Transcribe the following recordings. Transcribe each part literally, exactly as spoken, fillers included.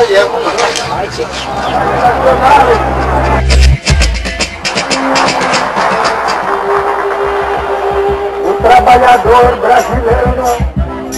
O trabalhador brasileiro.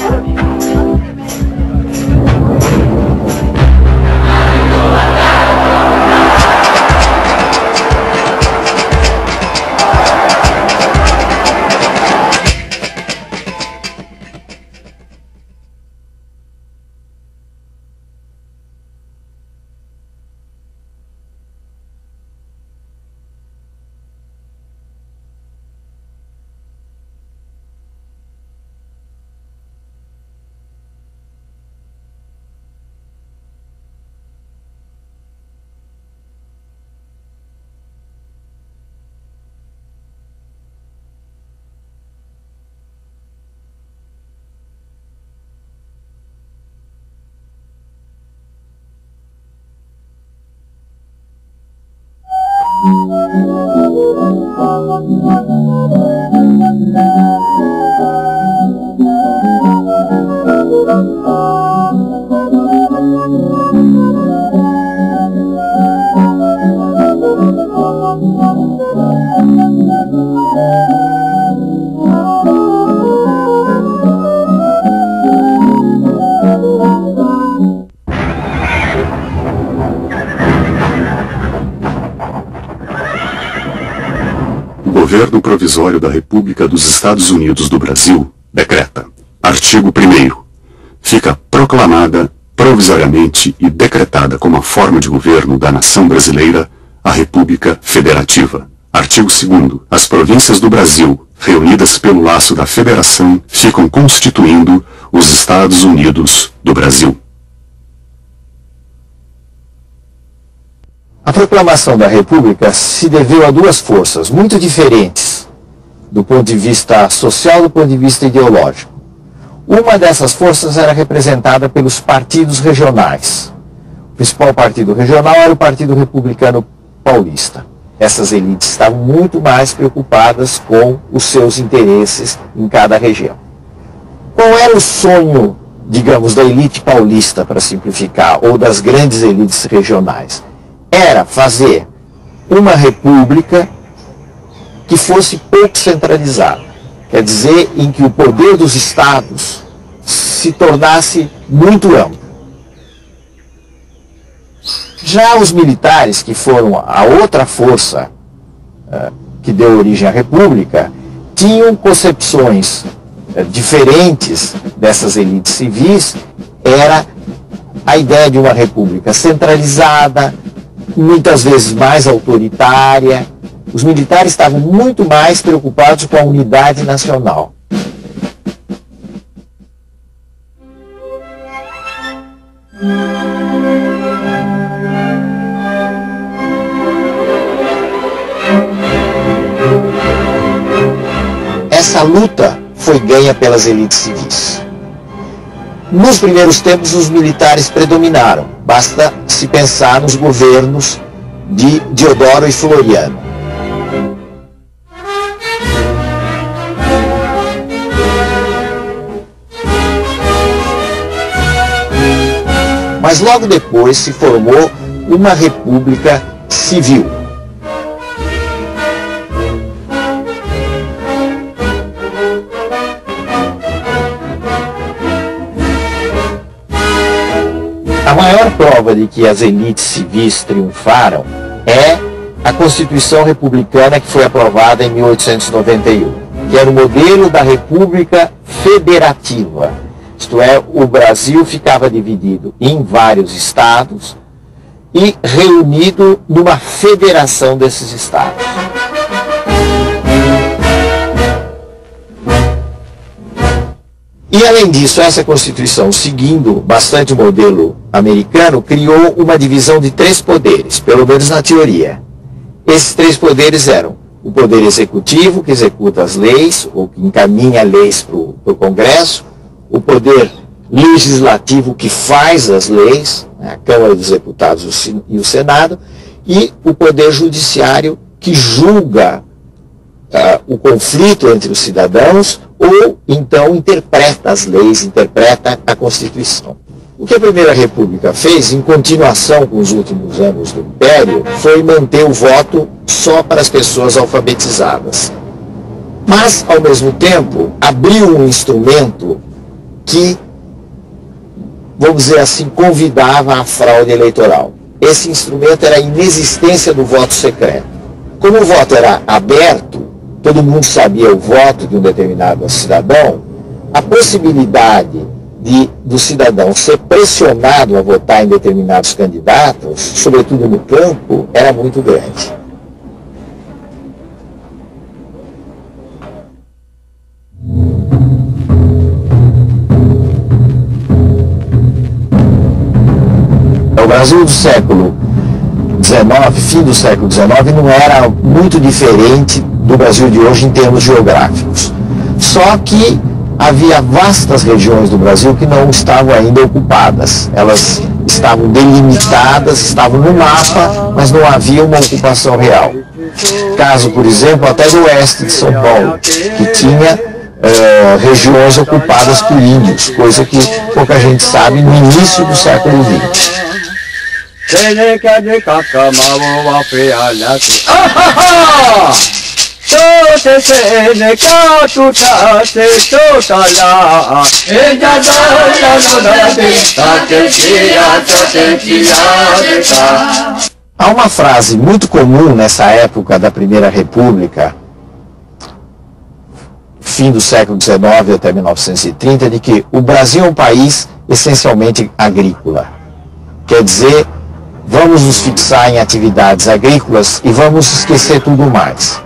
O Governo Provisório da República dos Estados Unidos do Brasil decreta. Artigo primeiro. Fica proclamada, provisoriamente e decretada como a forma de governo da nação brasileira a República Federativa. Artigo segundo. As províncias do Brasil, reunidas pelo laço da Federação, ficam constituindo os Estados Unidos do Brasil. A proclamação da República se deveu a duas forças muito diferentes, do ponto de vista social e do ponto de vista ideológico. Uma dessas forças era representada pelos partidos regionais. O principal partido regional era o Partido Republicano Paulista. Essas elites estavam muito mais preocupadas com os seus interesses em cada região. Qual era o sonho, digamos, da elite paulista, para simplificar, ou das grandes elites regionais? Era fazer uma república que fosse pouco centralizada. Quer dizer, em que o poder dos estados se tornasse muito amplo. Já os militares, que foram a outra força uh, que deu origem à república, tinham concepções uh, diferentes dessas elites civis. Era a ideia de uma república centralizada, muitas vezes mais autoritária. Os militares estavam muito mais preocupados com a unidade nacional. Essa luta foi ganha pelas elites civis. Nos primeiros tempos, os militares predominaram. Basta se pensar nos governos de Deodoro e Floriano. Mas logo depois se formou uma república civil. A maior prova de que as elites civis triunfaram é a Constituição Republicana, que foi aprovada em mil oitocentos e noventa e um, que era o modelo da República Federativa. Isto é, o Brasil ficava dividido em vários estados e reunido numa federação desses estados. E além disso, essa Constituição, seguindo bastante o modelo americano, criou uma divisão de três poderes, pelo menos na teoria. Esses três poderes eram o poder executivo, que executa as leis, ou que encaminha leis para o Congresso, o poder legislativo, que faz as leis, né, a Câmara dos Deputados e o Senado, e o poder judiciário, que julga uh, o conflito entre os cidadãos, ou então interpreta as leis, interpreta a Constituição. O que a Primeira República fez, em continuação com os últimos anos do Império, foi manter o voto só para as pessoas alfabetizadas. Mas, ao mesmo tempo, abriu um instrumento que, vamos dizer assim, convidava à fraude eleitoral. Esse instrumento era a inexistência do voto secreto. Como o voto era aberto, todo mundo sabia o voto de um determinado cidadão, a possibilidade de, do cidadão ser pressionado a votar em determinados candidatos, sobretudo no campo, era muito grande. O Brasil do século dezenove, fim do século dezenove, não era muito diferente do Brasil de hoje em termos geográficos. Só que havia vastas regiões do Brasil que não estavam ainda ocupadas. Elas estavam delimitadas, estavam no mapa, mas não havia uma ocupação real. Caso, por exemplo, até do oeste de São Paulo, que tinha uh, regiões ocupadas por índios, coisa que pouca gente sabe no início do século vinte. Há uma frase muito comum nessa época da Primeira República, fim do século dezenove até mil novecentos e trinta, de que o Brasil é um país essencialmente agrícola. Quer dizer, vamos nos fixar em atividades agrícolas e vamos esquecer tudo mais.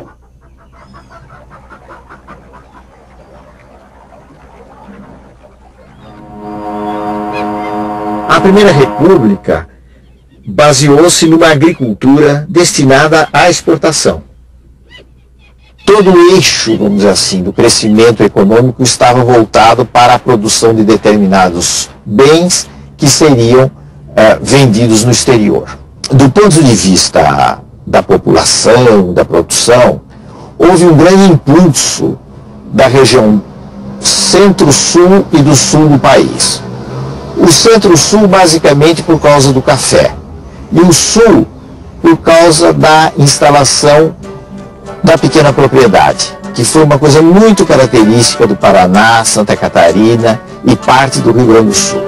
A Primeira República baseou-se numa agricultura destinada à exportação. Todo o eixo, vamos dizer assim, do crescimento econômico estava voltado para a produção de determinados bens que seriam eh, vendidos no exterior. Do ponto de vista da população, da produção, houve um grande impulso da região centro-sul e do sul do país. O centro-sul basicamente por causa do café e o sul por causa da instalação da pequena propriedade, que foi uma coisa muito característica do Paraná, Santa Catarina e parte do Rio Grande do Sul.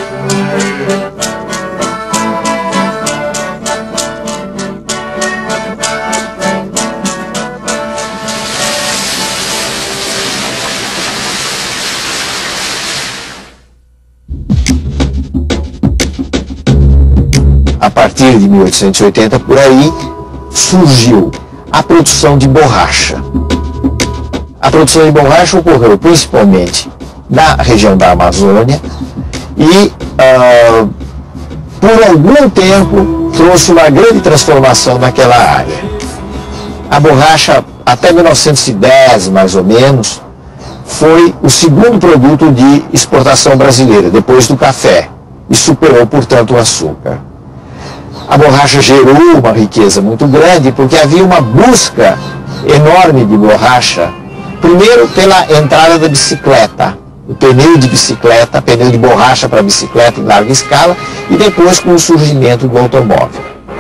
A partir de mil oitocentos e oitenta, por aí, surgiu a produção de borracha. A produção de borracha ocorreu principalmente na região da Amazônia e, uh, por algum tempo, trouxe uma grande transformação naquela área. A borracha, até mil novecentos e dez, mais ou menos, foi o segundo produto de exportação brasileira, depois do café, e superou, portanto, o açúcar. A borracha gerou uma riqueza muito grande porque havia uma busca enorme de borracha, primeiro pela entrada da bicicleta, o pneu de bicicleta, pneu de borracha para bicicleta em larga escala, e depois com o surgimento do automóvel.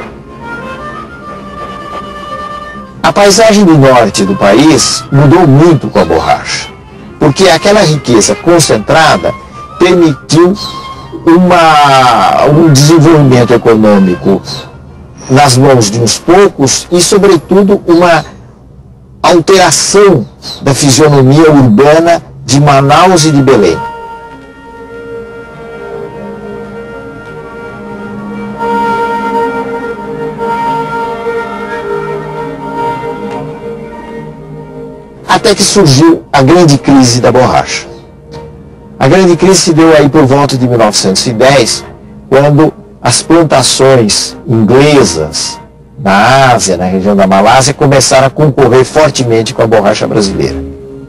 A paisagem do norte do país mudou muito com a borracha, porque aquela riqueza concentrada permitiu Uma, um desenvolvimento econômico nas mãos de uns poucos e, sobretudo, uma alteração da fisionomia urbana de Manaus e de Belém. Até que surgiu a grande crise da borracha. A grande crise se deu aí por volta de mil novecentos e dez, quando as plantações inglesas na Ásia, na região da Malásia, começaram a concorrer fortemente com a borracha brasileira.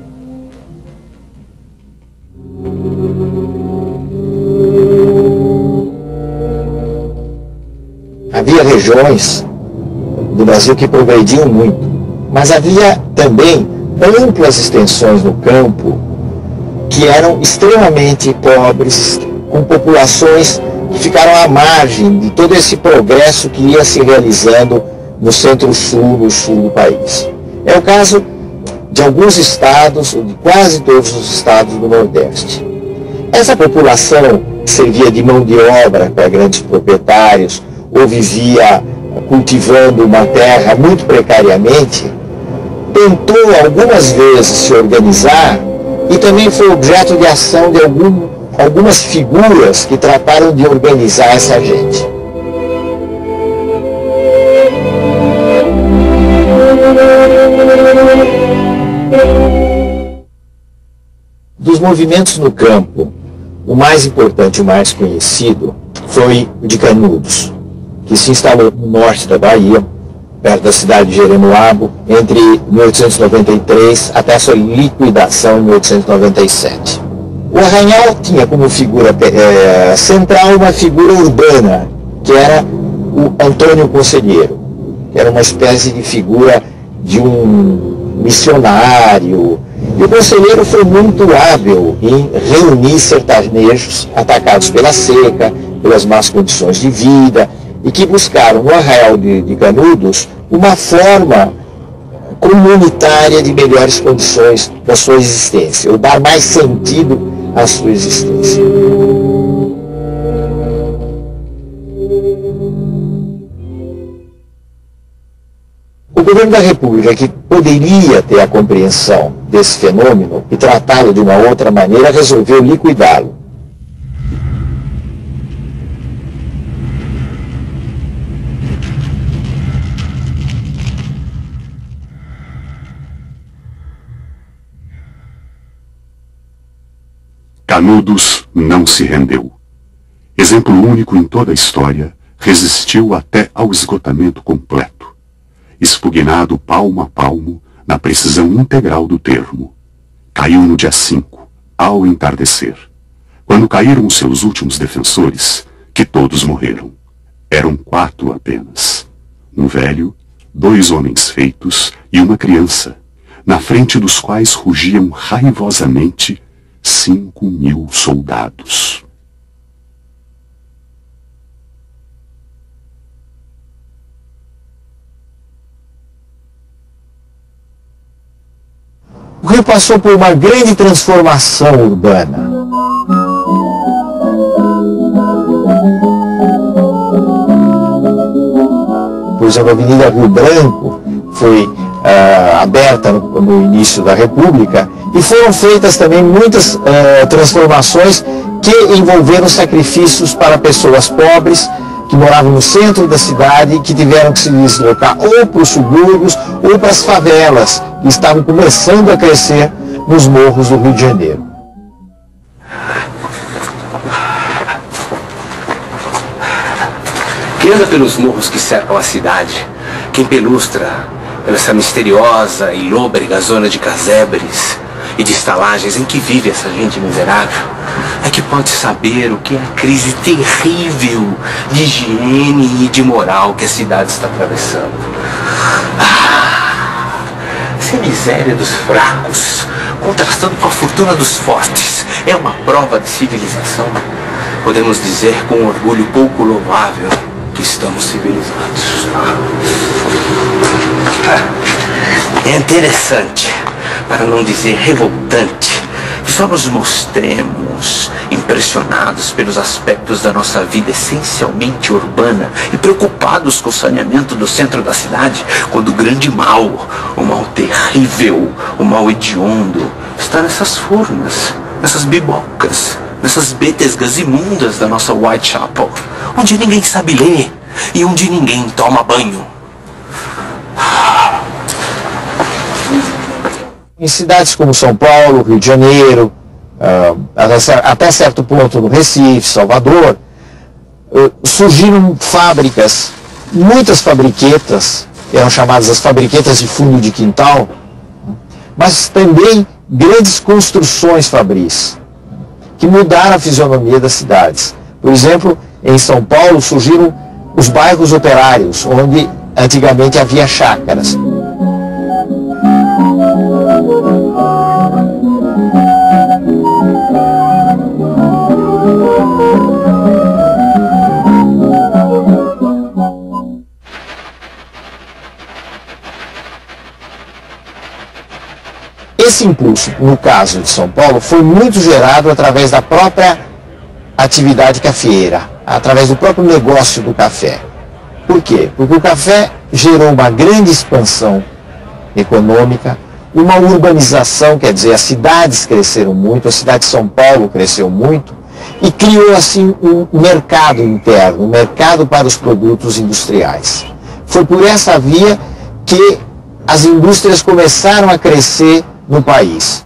Havia regiões do Brasil que progrediam muito, mas havia também amplas extensões no campo que eram extremamente pobres, com populações que ficaram à margem de todo esse progresso que ia se realizando no centro-sul, no sul do país. É o caso de alguns estados, ou de quase todos os estados do Nordeste. Essa população servia de mão de obra para grandes proprietários, ou vivia cultivando uma terra muito precariamente, tentou algumas vezes se organizar e também foi objeto de ação de algum, algumas figuras que trataram de organizar essa gente. Dos movimentos no campo, o mais importante e o mais conhecido foi o de Canudos, que se instalou no norte da Bahia, perto da cidade de Jeremoabo, entre mil oitocentos e noventa e três até sua liquidação em mil oitocentos e noventa e sete. O Arranhal tinha como figura é, central uma figura urbana, que era o Antônio Conselheiro, que era uma espécie de figura de um missionário. E o Conselheiro foi muito hábil em reunir sertanejos atacados pela seca, pelas más condições de vida, e que buscaram no Arraial de, de Canudos uma forma comunitária de melhores condições da sua existência, ou dar mais sentido à sua existência. O governo da República, que poderia ter a compreensão desse fenômeno e tratá-lo de uma outra maneira, resolveu liquidá-lo. Canudos não se rendeu. Exemplo único em toda a história, resistiu até ao esgotamento completo, expugnado palmo a palmo na precisão integral do termo. Caiu no dia cinco, ao entardecer. Quando caíram os seus últimos defensores, que todos morreram. Eram quatro apenas. Um velho, dois homens feitos e uma criança, na frente dos quais rugiam raivosamente cinco mil soldados. O Rio passou por uma grande transformação urbana. Por exemplo, a Avenida Rio Branco foi uh, aberta no, no início da República e foram feitas também muitas uh, transformações que envolveram sacrifícios para pessoas pobres que moravam no centro da cidade e que tiveram que se deslocar ou para os subúrbios ou para as favelas que estavam começando a crescer nos morros do Rio de Janeiro. Quem anda pelos morros que cercam a cidade, quem pelustra essa misteriosa e lôbrega zona de casebres e de estalagens em que vive essa gente miserável, é que pode saber o que é a crise terrível de higiene e de moral que a cidade está atravessando. Ah, se a miséria dos fracos, contrastando com a fortuna dos fortes, é uma prova de civilização, podemos dizer com orgulho pouco louvável que estamos civilizados. É interessante, para não dizer revoltante, que só nos mostremos impressionados pelos aspectos da nossa vida essencialmente urbana e preocupados com o saneamento do centro da cidade, quando o grande mal, o mal terrível, o mal hediondo, está nessas furnas, nessas bibocas, nessas betesgas imundas da nossa Whitechapel, onde ninguém sabe ler e onde ninguém toma banho. Em cidades como São Paulo, Rio de Janeiro, uh, até certo ponto no Recife, Salvador, uh, surgiram fábricas, muitas fabriquetas, eram chamadas as fabriquetas de fundo de quintal, mas também grandes construções fabris, que mudaram a fisionomia das cidades. Por exemplo, em São Paulo surgiram os bairros operários, onde antigamente havia chácaras. esse impulso, no caso de São Paulo, foi muito gerado através da própria atividade cafeeira, através do próprio negócio do café. Por quê? Porque o café gerou uma grande expansão econômica, uma urbanização, quer dizer, as cidades cresceram muito, a cidade de São Paulo cresceu muito, e criou assim um mercado interno, um mercado para os produtos industriais. Foi por essa via que as indústrias começaram a crescer no país.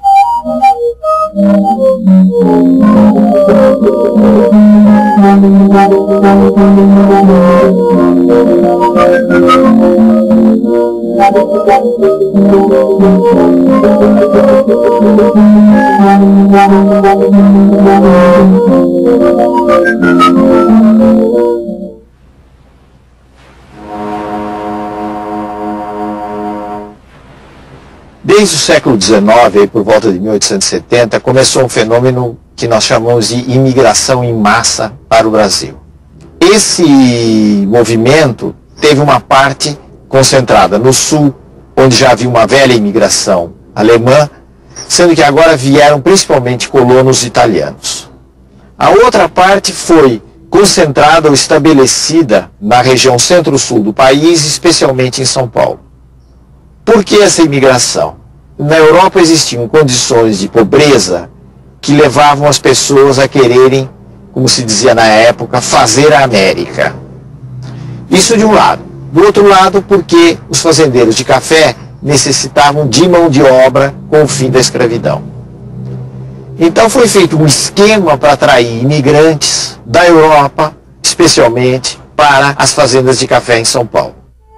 Desde o século dezenove, aí por volta de mil oitocentos e setenta, começou um fenômeno que nós chamamos de imigração em massa para o Brasil. Esse movimento teve uma parte concentrada no sul, onde já havia uma velha imigração alemã, sendo que agora vieram principalmente colonos italianos. A outra parte foi concentrada ou estabelecida na região centro-sul do país, especialmente em São Paulo. Por que essa imigração? Na Europa existiam condições de pobreza que levavam as pessoas a quererem, como se dizia na época, fazer a América. Isso de um lado. Do outro lado, porque os fazendeiros de café necessitavam de mão de obra com o fim da escravidão. Então foi feito um esquema para atrair imigrantes da Europa, especialmente para as fazendas de café em São Paulo.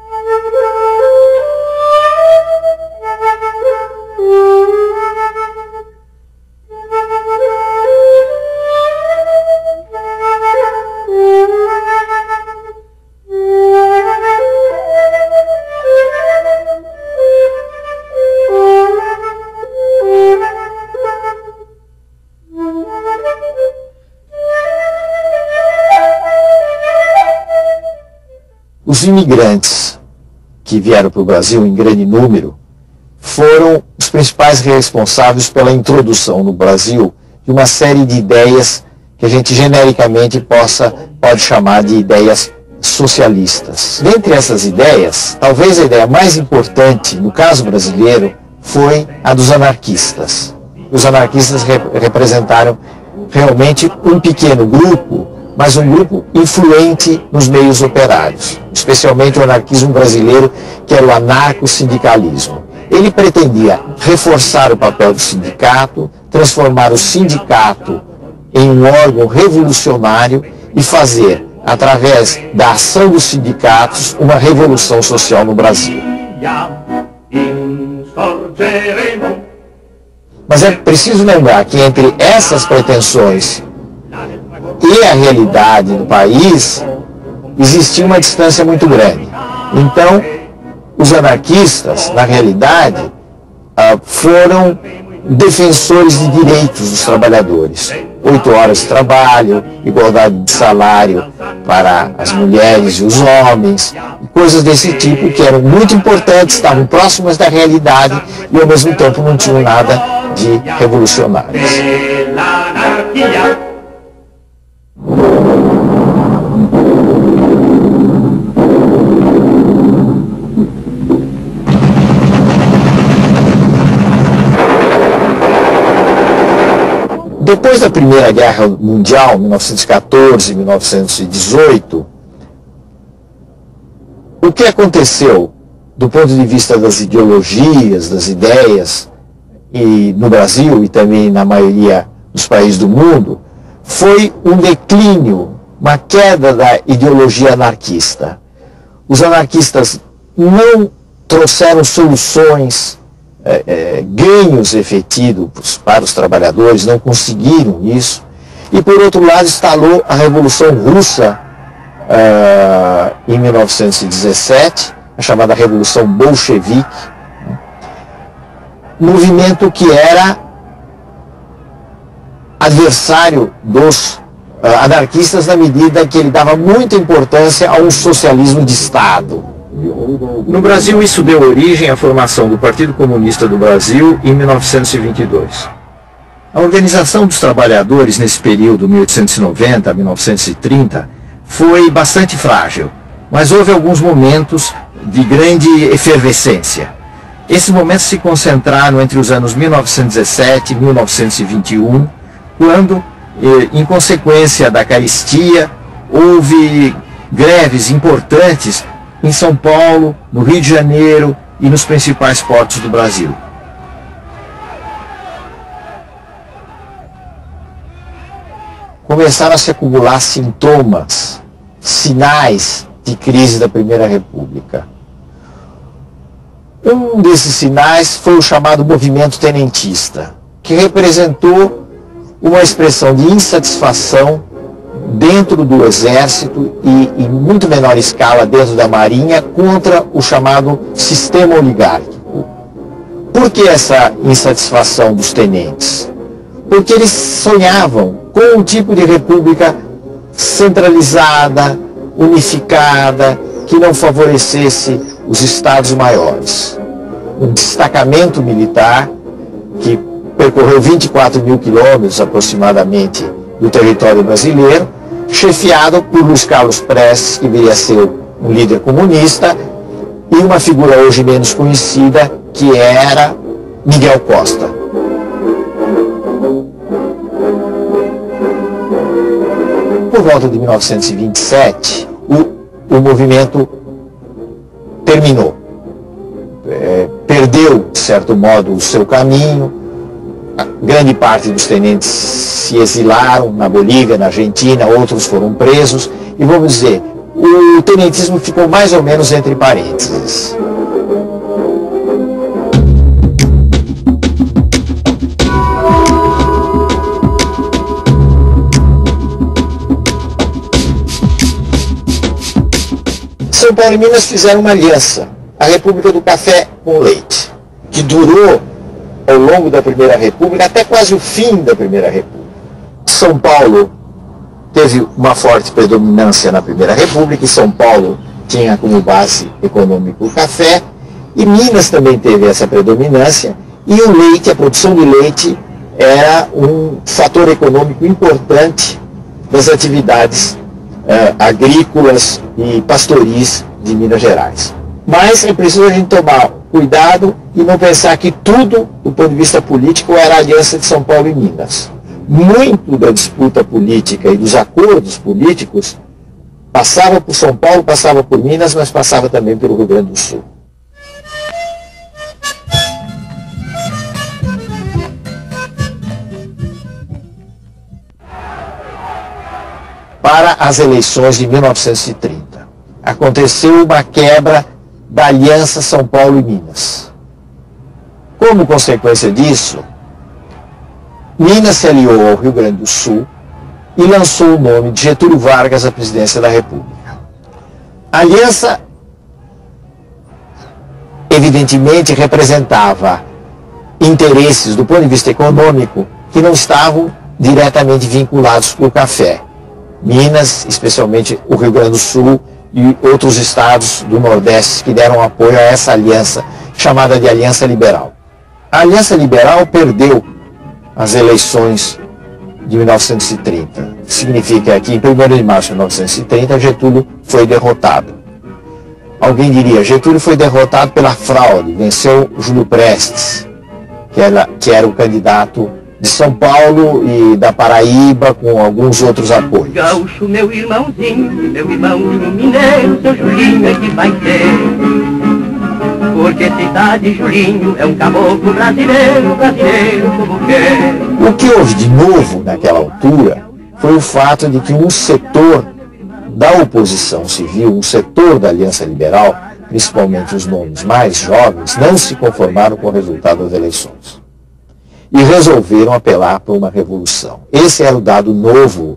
Os imigrantes que vieram para o Brasil em grande número foram os principais responsáveis pela introdução no Brasil de uma série de ideias que a gente genericamente possa, pode chamar de ideias socialistas. Dentre essas ideias, talvez a ideia mais importante, no caso brasileiro, foi a dos anarquistas. Os anarquistas rep representaram realmente um pequeno grupo, mas um grupo influente nos meios operários, especialmente o anarquismo brasileiro, que era o anarco-sindicalismo. Ele pretendia reforçar o papel do sindicato, transformar o sindicato em um órgão revolucionário e fazer, através da ação dos sindicatos, uma revolução social no Brasil. Mas é preciso lembrar que entre essas pretensões e a realidade do país, existia uma distância muito grande. Então, os anarquistas, na realidade, foram defensores de direitos dos trabalhadores. Oito horas de trabalho, igualdade de salário para as mulheres e os homens, coisas desse tipo que eram muito importantes, estavam próximas da realidade e ao mesmo tempo não tinham nada de revolucionários. Depois da Primeira Guerra Mundial, mil novecentos e quatorze, mil novecentos e dezoito, o que aconteceu do ponto de vista das ideologias, das ideias, e no Brasil e também na maioria dos países do mundo, foi um declínio, uma queda da ideologia anarquista. Os anarquistas não trouxeram soluções, é, é, ganhos efetivos para os trabalhadores, não conseguiram isso. E por outro lado instalou a Revolução Russa é, em mil novecentos e dezessete, a chamada Revolução Bolchevique, movimento que era adversário dos uh, anarquistas na medida que ele dava muita importância a um socialismo de Estado. No Brasil, isso deu origem à formação do Partido Comunista do Brasil em mil novecentos e vinte e dois. A organização dos trabalhadores nesse período, mil oitocentos e noventa a mil novecentos e trinta, foi bastante frágil, mas houve alguns momentos de grande efervescência. Esses momentos se concentraram entre os anos mil novecentos e dezessete e mil novecentos e vinte e um, quando, em consequência da carestia, houve greves importantes em São Paulo, no Rio de Janeiro e nos principais portos do Brasil. Começaram a se acumular sintomas, sinais de crise da Primeira República. Um desses sinais foi o chamado movimento tenentista, que representou uma expressão de insatisfação dentro do Exército e, em muito menor escala, dentro da Marinha, contra o chamado sistema oligárquico. Por que essa insatisfação dos tenentes? Porque eles sonhavam com um tipo de república centralizada, unificada, que não favorecesse os estados maiores. Um destacamento militar que percorreu vinte e quatro mil quilômetros aproximadamente do território brasileiro, chefiado por Luiz Carlos Prestes, que viria a ser um líder comunista, e uma figura hoje menos conhecida, que era Miguel Costa. Por volta de mil novecentos e vinte e sete, o, o movimento terminou. É, perdeu, de certo modo, o seu caminho. A grande parte dos tenentes se exilaram na Bolívia, na Argentina, outros foram presos. E vamos dizer, o tenentismo ficou mais ou menos entre parênteses. São Paulo e Minas fizeram uma aliança, a República do Café com Leite, que durou ao longo da Primeira República até quase o fim da Primeira República. São Paulo teve uma forte predominância na Primeira República, e São Paulo tinha como base econômica o café, e Minas também teve essa predominância, e o leite, a produção de leite, era um fator econômico importante das atividades eh, agrícolas e pastoris de Minas Gerais. Mas é preciso a gente tomar cuidado e não pensar que tudo, do ponto de vista político, era a aliança de São Paulo e Minas. Muito da disputa política e dos acordos políticos passava por São Paulo, passava por Minas, mas passava também pelo Rio Grande do Sul. Para as eleições de mil novecentos e trinta, aconteceu uma quebra da aliança São Paulo e Minas. Como consequência disso, Minas se aliou ao Rio Grande do Sul e lançou o nome de Getúlio Vargas à presidência da República. A aliança, evidentemente, representava interesses do ponto de vista econômico que não estavam diretamente vinculados com o café. Minas, especialmente o Rio Grande do Sul e outros estados do Nordeste que deram apoio a essa aliança, chamada de Aliança Liberal. A Aliança Liberal perdeu as eleições de mil novecentos e trinta. Significa que em primeiro de março de mil novecentos e trinta, Getúlio foi derrotado. Alguém diria, Getúlio foi derrotado pela fraude, venceu Júlio Prestes, que era, que era o candidato de São Paulo e da Paraíba, com alguns outros apoios. Gaúcho, meu irmãozinho, meu irmãozinho mineiro, seu Julinho é que vai ser. Porque cidade Julinho é um caboclo brasileiro, brasileiro como quer. O que houve de novo naquela altura foi o fato de que um setor da oposição civil, um setor da Aliança Liberal, principalmente os nomes mais jovens, não se conformaram com o resultado das eleições. E resolveram apelar por uma revolução. Esse era o dado novo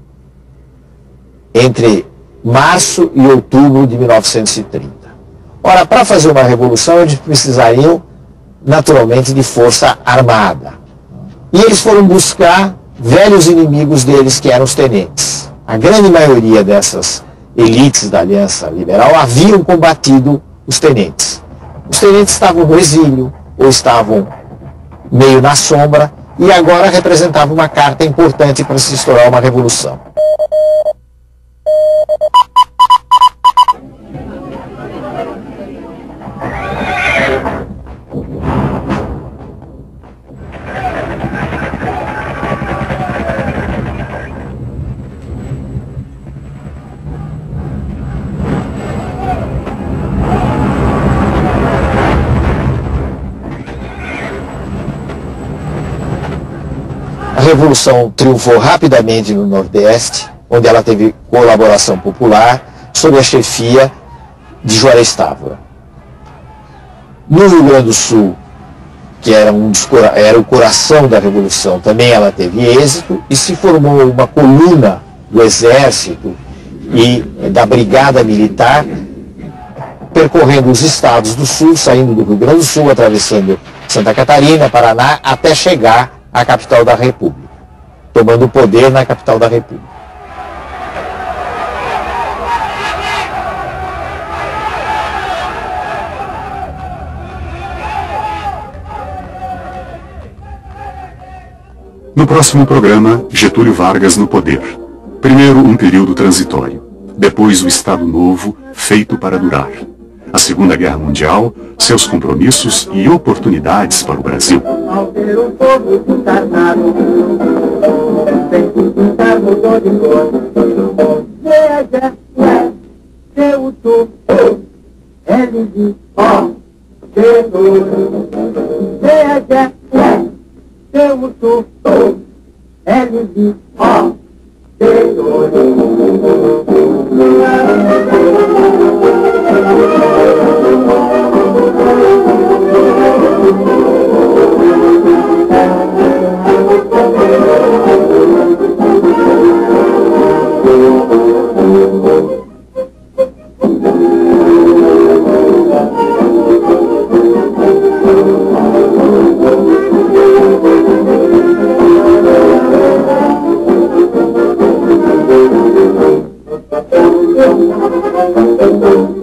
entre março e outubro de mil novecentos e trinta. Ora, para fazer uma revolução, eles precisariam, naturalmente, de força armada. E eles foram buscar velhos inimigos deles, que eram os tenentes. A grande maioria dessas elites da Aliança Liberal haviam combatido os tenentes. Os tenentes estavam no exílio, ou estavam meio na sombra, e agora representava uma carta importante para se estourar uma revolução. A Revolução triunfou rapidamente no Nordeste, onde ela teve colaboração popular, sob a chefia de Juarez Távora. No Rio Grande do Sul, que era, um dos, era o coração da Revolução, também ela teve êxito e se formou uma coluna do Exército e da Brigada Militar, percorrendo os estados do Sul, saindo do Rio Grande do Sul, atravessando Santa Catarina, Paraná, até chegar à capital da República, tomando o poder na capital da República. No próximo programa, Getúlio Vargas no poder. Primeiro um período transitório, depois o Estado Novo, feito para durar. A Segunda Guerra Mundial, seus compromissos e oportunidades para o Brasil. Ao ver o povo desarmado, sem sustentar mudou de cor. Veja, é, seu tu, L de O, Getúlio. Veja, é, seu tu, L de O, Getúlio. Thank you.